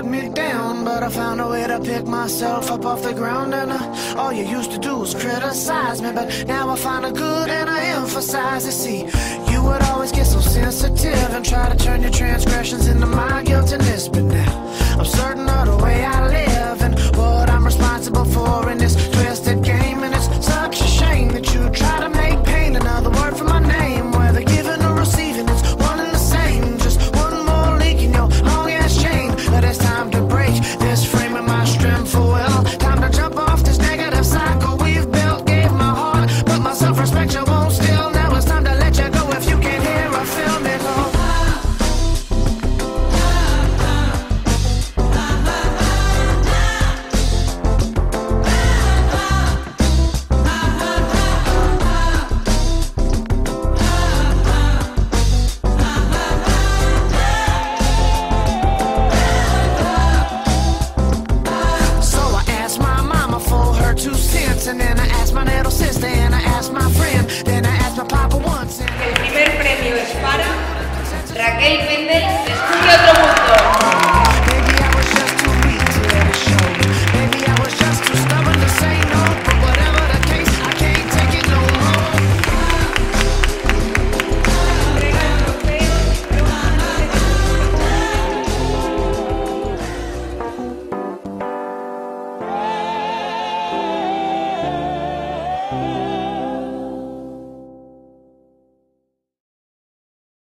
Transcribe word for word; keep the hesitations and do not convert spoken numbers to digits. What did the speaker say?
me down, but I found a way to pick myself up off the ground. And uh, all you used to do was criticize me, but now I find a good and I emphasize it. See, you would always get so sensitive and try to turn your transgressions into my guilt and this, but now